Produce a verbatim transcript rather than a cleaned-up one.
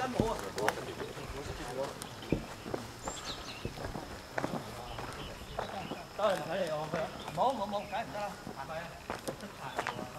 冇啊！得唔使嚟我佢？冇冇冇，梗係唔得啦，係咪啊？出牌。